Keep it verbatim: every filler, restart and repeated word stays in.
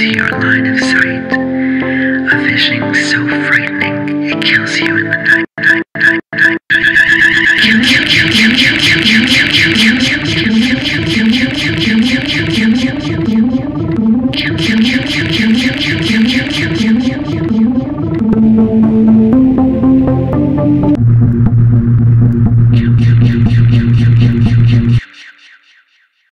into your line of sight, a vision so frightening it kills you